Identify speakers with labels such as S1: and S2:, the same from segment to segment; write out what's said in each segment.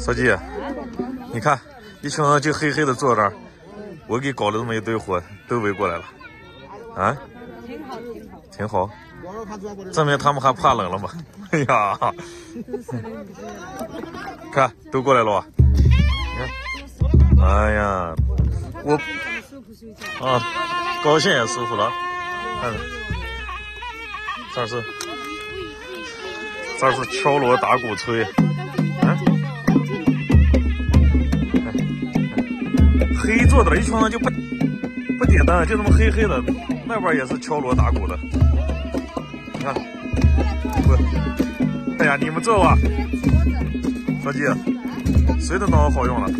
S1: 小姐，你看一群人就黑黑的坐这儿，我给搞了这么一堆火，都围过来了，啊？挺好。证明他们还怕冷了吗？哎呀，看都过来了吧？哎呀，我啊，高兴也舒服了。看，这是敲锣打鼓吹，黑做的了，一群人就不点灯，就这么黑黑的，那边也是敲锣打鼓的。你看，哎呀，你们坐吧，小姐，谁的脑好用了？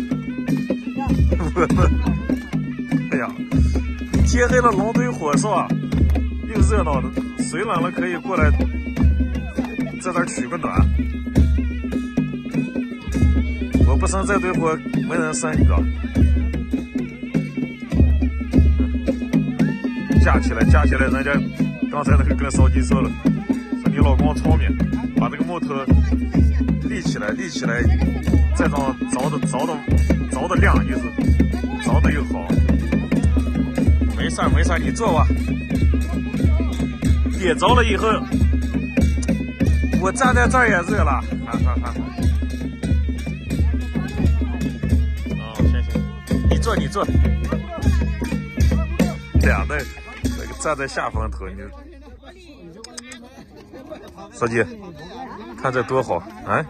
S1: 哎呀，天黑了，龙堆火是吧？又热闹的，水冷了可以过来，在这儿取个暖。我不生这堆火，没人生，你知道？架起来，人家刚才那个跟烧鸡说了，说你老公聪明，把这个木头立起来，再让着的亮，就是着的又好。没事，你坐吧。点着了以后，我站在这儿也热了。哦，行，你坐。俩的那个站在下风头，你小姐，看这多好啊！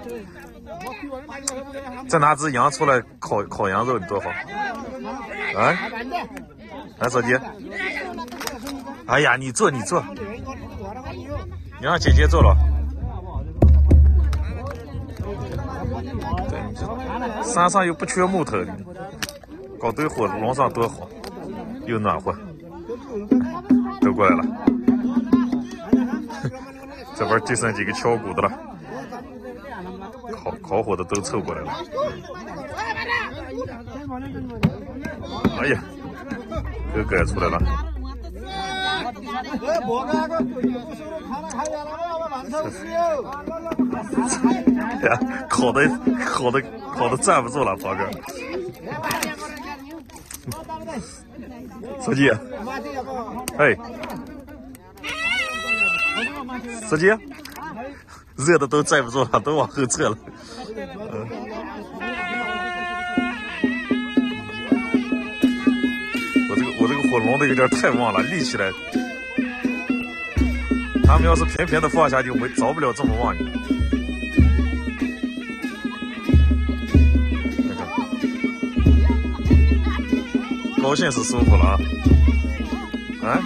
S1: 再拿只羊出来烤羊肉，你多好啊！来，小姐，哎呀，你坐，你让姐姐坐了。对，山上又不缺木头，搞堆火笼上多好，又暖和。都过来了，这边就剩几个敲鼓的了，烤火的都凑过来了。哎呀，哥也出来了。哎呀，烤的站不住了，跑哥。司机，哎，司机，热的都站不住了，都往后撤了。我这个火笼的有点太旺了，立起来。他们要是平平的放下，就着不了这么旺。高兴是舒服了啊，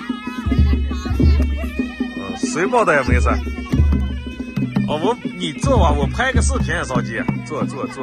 S1: 谁报的也没事。哦，你坐吧，我拍个视频，烧鸡，坐。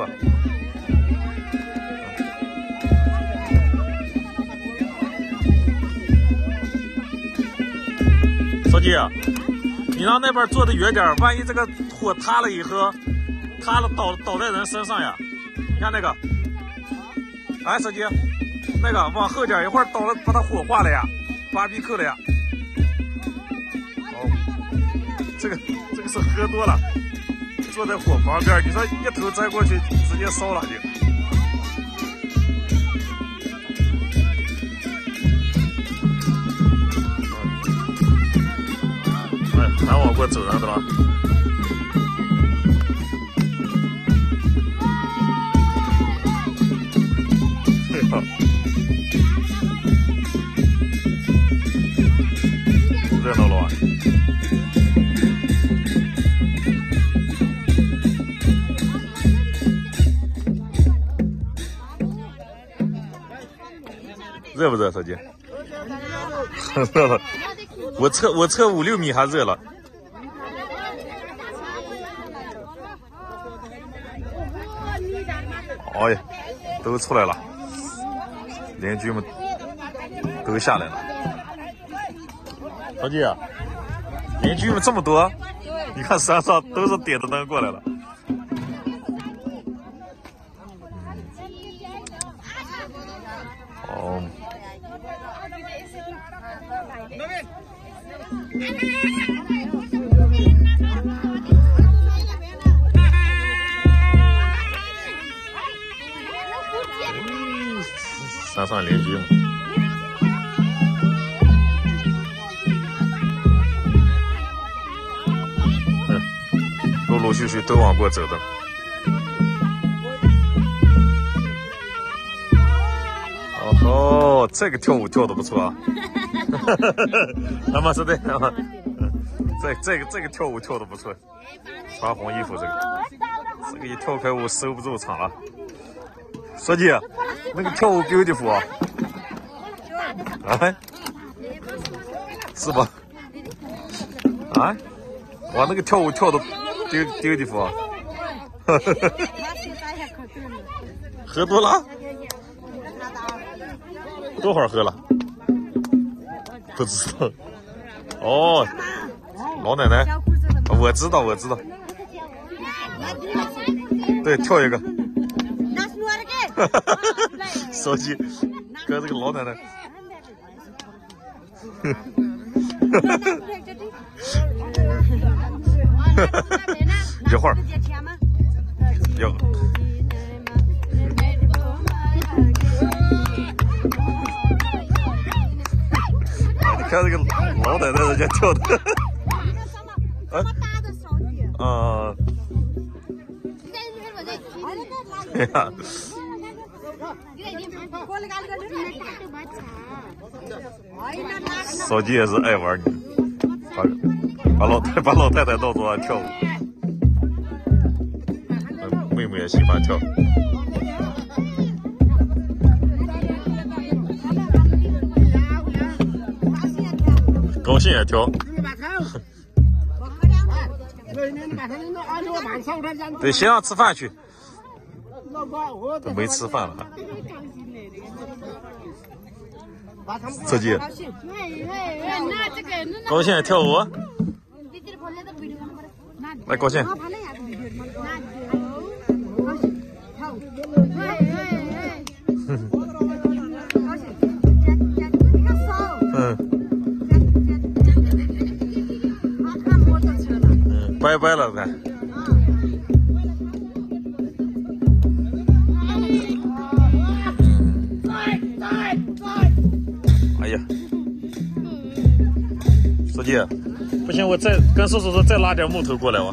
S1: 烧鸡，你让那边坐的远点，万一这个火塌了以后，倒在人身上呀。你看那个，哎，烧鸡。那个往后点，一会儿倒了，把它火化了呀，芭比扣了呀。哦，这个是喝多了，坐在火旁边，你说一头栽过去，直接烧了就。哎，还往过走人的了。热闹了啊！热不热，小姐？热了，我测5、6米还热了。哎呀，都出来了，邻居们都下来了。小姐，邻居们这么多，你看山上都是点着灯过来了。哦。 山上邻居嘛。陆陆续续都往过走的。哦，这个跳舞跳的不错啊！那么是对，那么，这个跳舞跳的不错，穿红衣服这个一跳开舞收不住场了。书记，那个跳舞 beautiful 啊！哎，是吧？啊，哇，那个跳舞跳的 beautiful 啊！喝多了？多会儿喝了？不知道。哦，老奶奶，我知道。对，跳一个。手机，跟这个老奶奶。一会儿。有。看这个老奶奶人家跳的，哎呀，手机也是爱玩你，把老太太闹着跳舞，妹妹也喜欢跳。高兴也跳，对，先要吃饭去，都没吃饭了。手机，高兴也跳舞，来高兴。拜拜了呗。哎呀，书记，不行，我再跟叔叔说再拉点木头过来哇。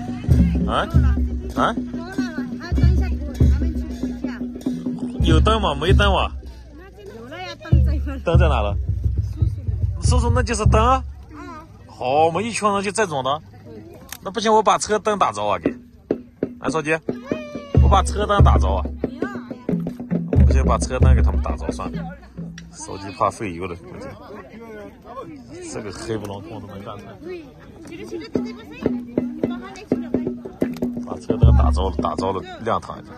S1: 有灯吗？没灯哇。灯在哪了？叔叔，那就是灯啊。好，我们一群人就这种的。那不行，我把车灯打着啊，给。手机，我把车灯打着啊。我先把车灯给他们打着算了。手机怕费油的，估计。这个黑不隆咚的能干出来。把车灯打着了，亮堂一下。